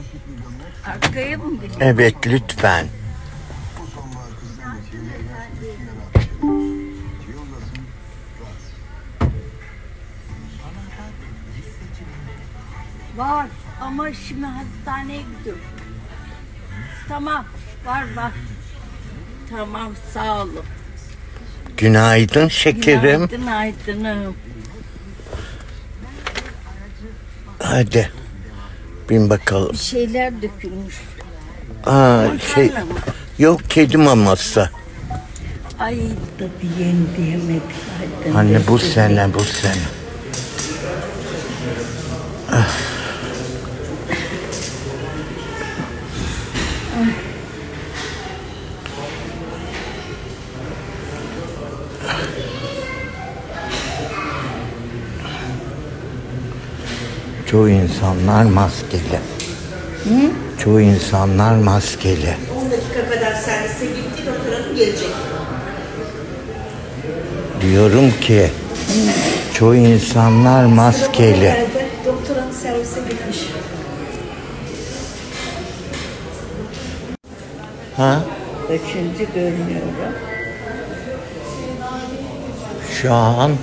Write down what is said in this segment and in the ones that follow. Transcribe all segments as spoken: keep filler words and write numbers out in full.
Arkaya mı gidiyor? Evet, lütfen. Var ama şimdi hastaneye gidiyorum. Tamam, var var. Tamam, sağ olun. Günaydın şekerim. Günaydın, aydınım. Hadi. Bin bakalım. Bir şeyler dökülmüş. Aa, şey, yok, kedi maması. Ay tabii yeni diyemedik. Aydın Anne bu dedi. sene, bu sene. Ah. Çoğu insanlar maskeli. Hı? Çoğu insanlar maskeli. on dakika kadar servise gitti, doktor hanım gelecek. Diyorum ki çoğu insanlar maskeli. Doktor hanım servise gitmiş. Ha? Kaçıncı görünüyorum. Şu an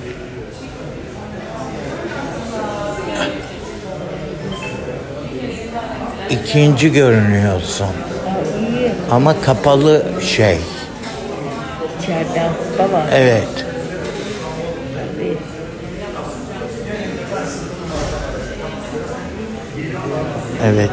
ikinci görünüyorsun. İyi. Ama kapalı şey. İçeride hasta var. Evet. Tabii. Evet.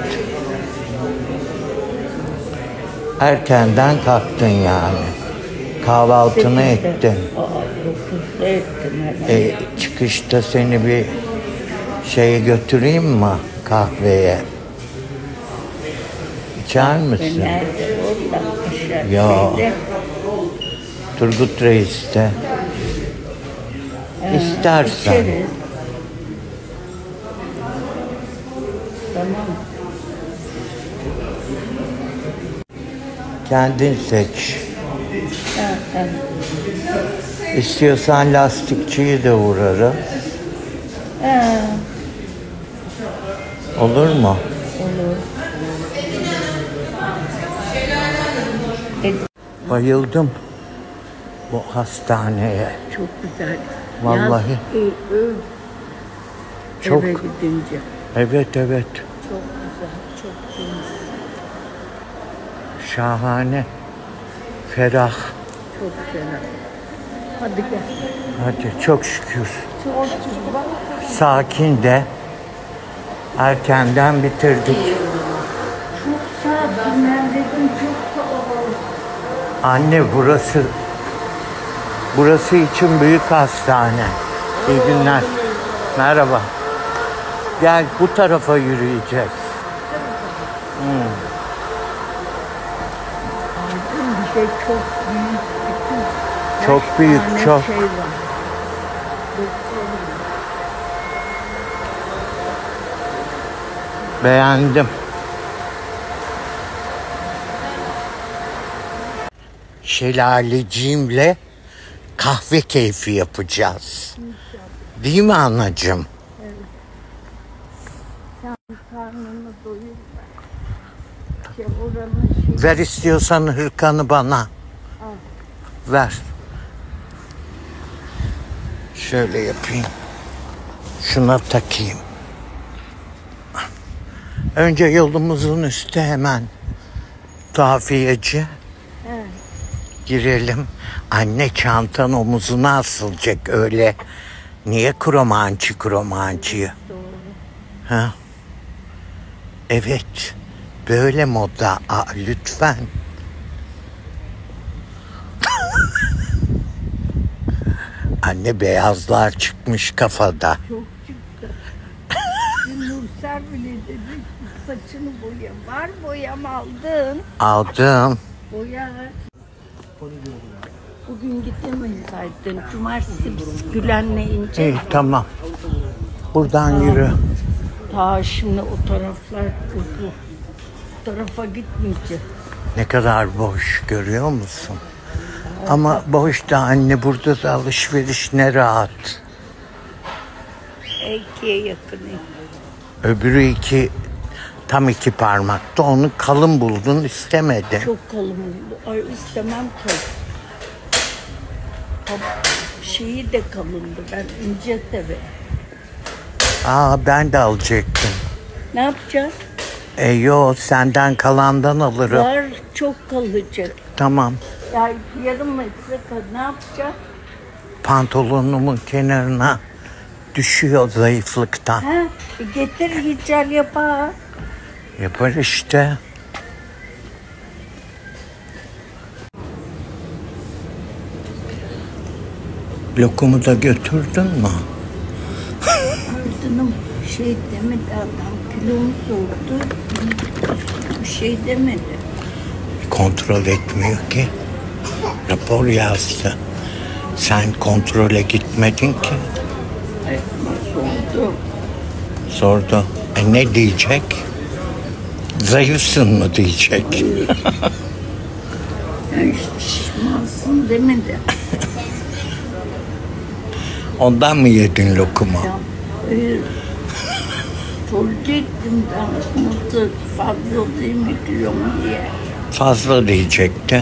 Erkenden kalktın yani. Kahvaltını Sekizde. ettin. Aa, dokuzda ettim herhalde. E, çıkışta seni bir şeye götüreyim mi, kahveye? İçer misin? Nerede? Orada aşağı Ya. şeyde. Turgut Reis'te. Ha, İstersen. içeriz. Tamam. Kendin seç. Ha, ha. İstiyorsan lastikçiyi de uğrarım. Ha, Olur mu? olur. E, Bayıldım bu hastaneye. çok güzel. Vallahi. Yaz, e, öv. Çok. Eve gidince. Evet, evet. Çok güzel, çok temiz, Şahane. Ferah. çok güzel. Hadi gel. Hadi, çok şükür. Çok güzel. Sakin de. Erkenden bitirdik. Çok sakin, ben dedim çok kalabalık. Anne, burası burası için büyük hastane. İyi günler. Merhaba. Gel, bu tarafa yürüyeceğiz. Hmm. Aydın bir şey çok büyük. Bütün Çok beş büyük, tane çok. Şey var. Doktorum. Beğendim. Şelaleciğimle kahve keyfi yapacağız. Değil mi anacığım? Sen karnını doyur ver. Şey, oranın şey. Ver istiyorsan hırkanı bana. Al. Ver. Şöyle yapayım. Şuna takayım. Önce yolumuzun üstü hemen tuhafiyeci. Evet. Girelim. Anne, çantan omuzuna asılacak öyle. Niye kromancı kromancıyı? Doğru. Ha? Evet. Böyle moda. Aa, lütfen. Anne, beyazlar çıkmış kafada. Çok çıktı. Nursel bile dedi saçını boya. Var boyam aldın. Aldım. Boya. Bugün gidemeyiz Aydın. Cumartesi biz Gülen'le ince. İyi, tamam. Buradan yürü. Ta şimdi o taraflar kızı. O tarafa gitmeyeceğiz. Ne kadar boş, görüyor musun? Ama boş da anne, burada da alışveriş ne rahat. ikiye yakın. Öbürü iki Tam iki parmakta. Onu kalın buldun, istemedin. Çok kalın oldu. Ay istemem kalın. Şeyi de kalındı. Ben ince tabii. Aa, ben de alacaktım. Ne yapacağız? E yo, senden kalandan alırım. Var çok kalıcı. Tamam. Ya yarım metre kadar ne yapacağız? Pantolonumun kenarına düşüyor zayıflıktan. Ha, e getir hical yapar. Yapar işte. Lokumu da götürdün mü? Ardınım şey demedi adam. Kilomu sordu. Bir şey demedi. Kontrol etmiyor ki. Rapor yazdı. Sen kontrole gitmedin ki. Ay ama sordu. Sordu. E ne diyecek? Zayıfsın mı diyecek. Yani işte şişmansın demedi. Ondan mı yedin lokumu? Ya, hayır. Soracaktım ben nasıl fazla değil mi kilomu diye. Fazla diyecekti.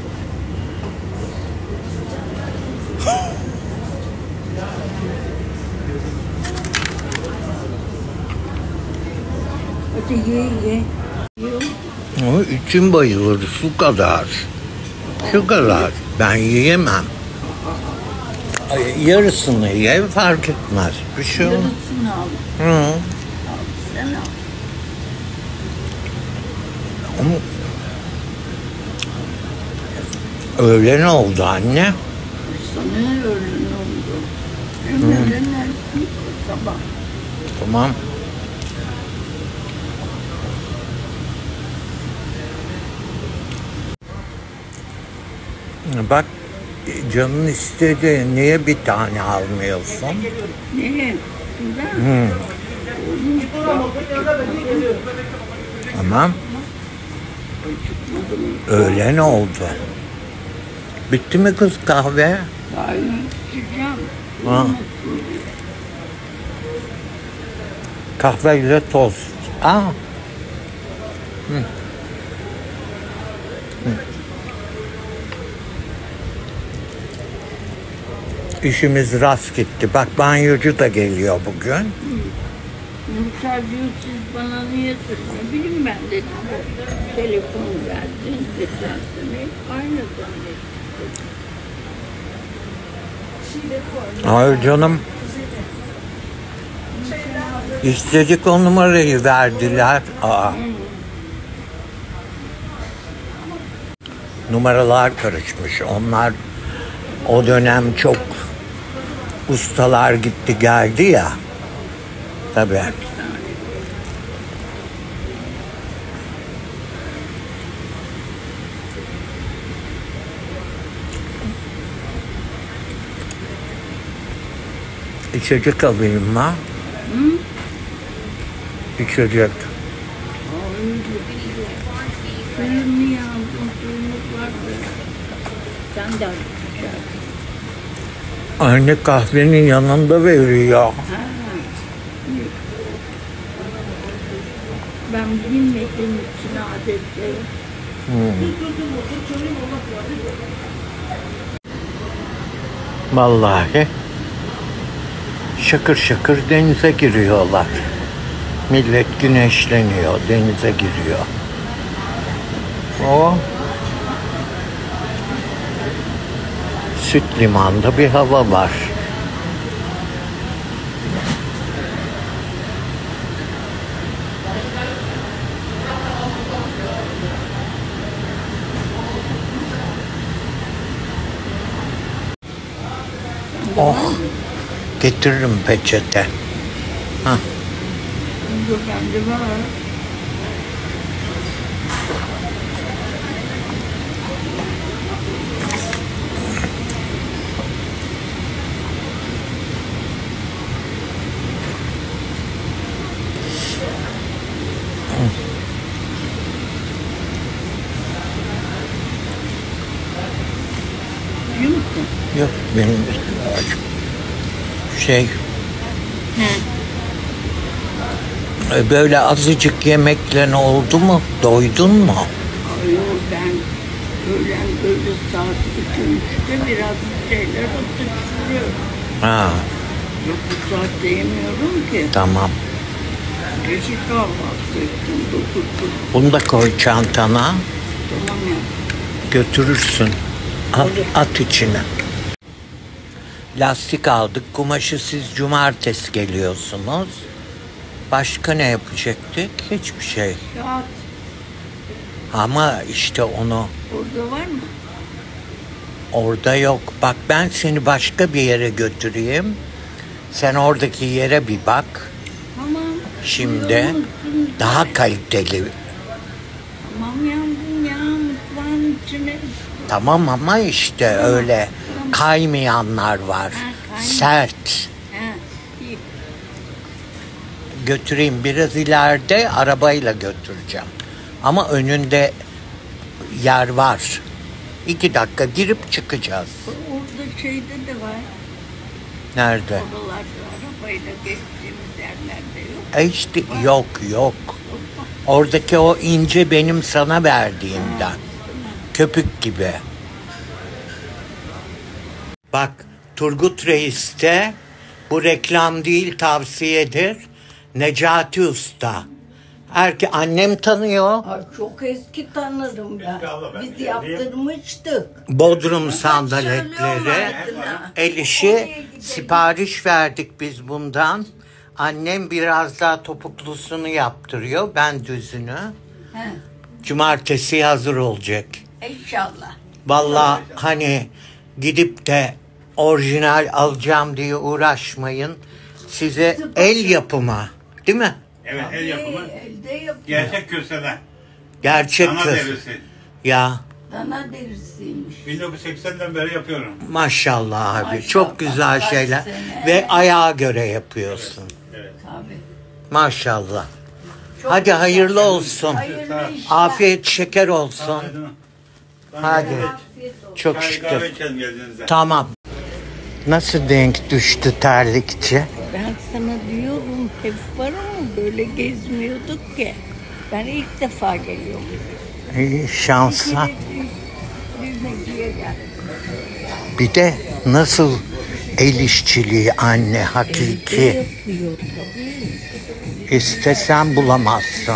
Hadi ye ye. O için bayılır, şu kadar. Şu kadar. Ben yiyemem. Ay, yarısını ye, fark etmez. Bir şey olmaz. Yarısını al. Hı. Al sen al. Ama öğlen oldu anne. Sana öğlen oldu. Öğlen erken sabah. Tamam. Bak, canın istedi. Niye bir tane almıyorsun? Ne? Güzel. Hı. Tamam. Öğlen oldu. Bitti mi kız kahve? Daha içeceğim. Ha. Kahveyle tost. Aa. Hı. Hı. İşimiz rast gitti. Bak, banyocu da geliyor bugün. Muhtar diyor siz bana niye söylüyorsunuz? Ne bileyim ben dedim. Telefon verdin geçen sene. Aynı zannettim. Hayır canım. İstedik, o numarayı verdiler. Aa. Numaralar karışmış. Onlar o dönem çok ustalar gitti geldi ya. Tabii. İçecek alayım mı? Hı? İçecek. Suyunu yazdım, suyumuz vardı. Sen de alacaksın. Anne kahvenin yanında veriyor. Ha. Ben bilmediğim için adetleri. Hmm. Vallahi şakır şakır denize giriyorlar. Millet güneşleniyor, denize giriyor. O Süt limanda bir hava var. Oh, getiririm peçete. Hah. Dur bende var. Yiyor musun? Yok, benim şey He. E, Böyle azıcık yemekle oldu mu? Doydun mu? Ay, yok, ben öğlen böyle saat iki üçte biraz bir şeyler atıştırıyorum. Ha, Yok, bu saatte yemiyorum ki. tamam. Geçik kahvaltı ettim. Dokuz. Bunu da koy çantana. Tamam ya. Götürürsün. At, at içine. Lastik aldık. Kumaşı siz cumartesi geliyorsunuz. Başka ne yapacaktık? Hiçbir şey. Kağıt Ama işte onu orada var mı? orada yok. Bak, ben seni başka bir yere götüreyim. Sen oradaki yere bir bak. Tamam. Şimdi Unuttum. daha kaliteli. Tamam yavrum ya, mutfağın içine. Tamam ama işte öyle kaymayanlar var. Ha, kaymıyor. Sert. Ha, iyi. Götüreyim, biraz ileride arabayla götüreceğim. Ama önünde yer var. İki dakika girip çıkacağız. Orada şeyde de var. Nerede? Oralarda arabayla geçtiğimiz yerlerde yok. E işte yok yok. Oradaki o ince benim sana verdiğimden. Köpük gibi. Bak, Turgut Reis'te, bu reklam değil, tavsiyedir. Necati Usta. Erke annem tanıyor. Ay, çok eski tanırım ben. Biz yaptırmıştık. Bodrum sandaletleri. Söylüyorlardı da. El işi sipariş verdik biz bundan. Annem biraz daha topuklusunu yaptırıyor. Ben düzünü. He, Cumartesi hazır olacak. İnşallah. Vallahi hani gidip de orijinal alacağım diye uğraşmayın. Size el yapımı, değil mi? Evet, el yapımı. Elde yapıyor. Gerçek kösele. Gerçek Dana kız. derisi. Ya Dana derisiymiş. bin dokuz yüz seksenden beri yapıyorum. maşallah abi. Maşallah. Çok güzel Kaç şeyler. sene. Ve ayağa göre yapıyorsun. Tabii. Maşallah. Çok Hadi güzel. hayırlı olsun. Hayırlı işler. Afiyet şeker olsun. Hadi. Afiyet olsun. Çok Çay şükür. kahve içelim geldiğinizde. Tamam. Nasıl denk düştü terlikçi? Ben sana diyorum, hep var ama böyle gezmiyorduk ki. Ben ilk defa geliyorum. İyi şansa. Düğmeciye geldim. Bir de nasıl el işçiliği anne, Elde hakiki. yapıyor tabii. İstesen bulamazsın.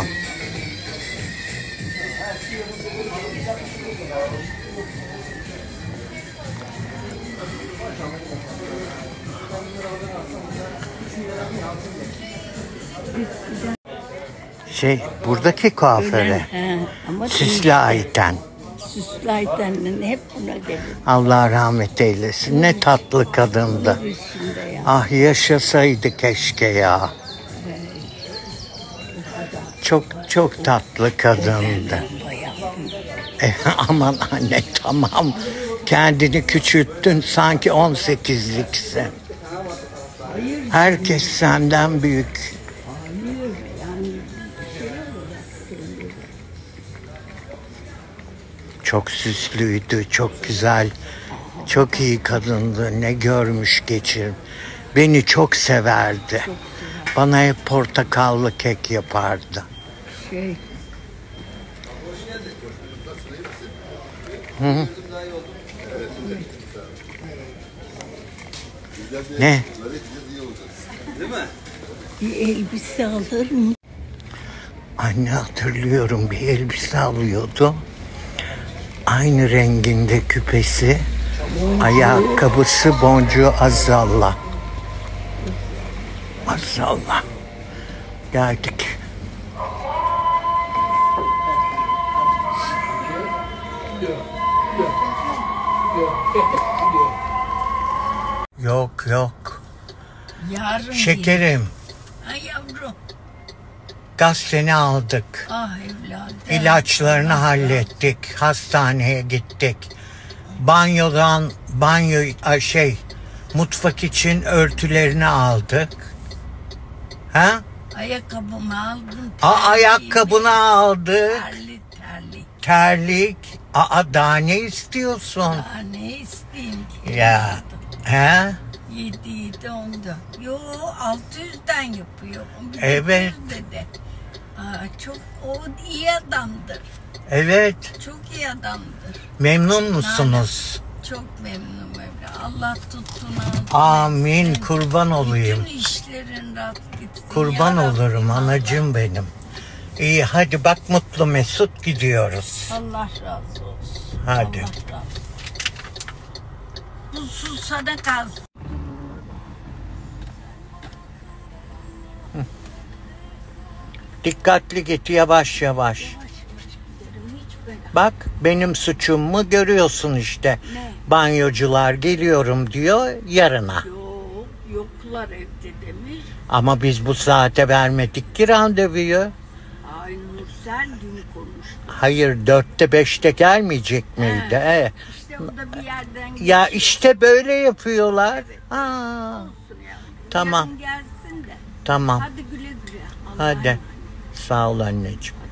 Şey, buradaki kuaföre. He, ama Süslü Ayten. Süslü Ayten'le hep buna gelir. Allah rahmet eylesin. Ne tatlı kadındı. İçinde ya. Ah, yaşasaydı keşke ya. Çok çok tatlı kadındı. E, aman anne, tamam. Kendini küçülttün, sanki on sekizliksin. Herkes senden büyük. Çok süslüydü, çok güzel, çok iyi kadındı. Ne görmüş geçir. Beni çok severdi. Bana hep portakallı kek yapardı. Şey, Ne? bir elbise alır mı? Anne, hatırlıyorum, bir elbise alıyordu. Aynı renginde küpesi, ayakkabısı, boncuğu azallah. Azallah. Geldik. Yok yok. Yarın Şekerim, Ay yavrum. gazeteni aldık. Ah evladım. İlaçlarını hallettik. Hastaneye gittik. Banyodan banyo a, şey mutfak için örtülerini aldık. Ha? Ayakkabımı aldım. A, terliğimi, ayakkabını aldık. Terli terli. Terlik. Aa, daha ne istiyorsun? Daha ne isteyeyim ki? Ya. He? Yedi yedi onda. Yo altı yüzden yapıyor. Bir de Evet. dokuz dedi. Aa, çok o iyi adamdır. Evet. Çok iyi adamdır. Memnun musunuz? Çok memnunum öyle. Allah tuttuğunu Amin. Kurban olayım. Bütün işlerin rast gitsin. Kurban Ya Rabbim, olurum Allah. anacığım benim. İyi hadi bak mutlu mesut gidiyoruz. Allah razı olsun. Hadi. Allah razı olsun. Bu su sana kalsın. Dikkatli git yavaş yavaş. Yavaş yavaş giderim. Hiç böyle. Bak benim suçum mu görüyorsun işte. Ne? Banyocular geliyorum diyor yarına. Yok, yoklar evde demiş. Ama biz bu saate vermedik ki randevuyu. Ay Nursel dün konuştu. Hayır dörtte beşte gelmeyecek miydi? He. Evet. İşte o da bir yerden Ya geçiyor. işte böyle yapıyorlar. Evet. Aa, Olsun yavrum. Tamam. Yarın gelsin de. tamam. Hadi güle güle. Allah'a Hadi. emanet. Sağ ol anneciğim.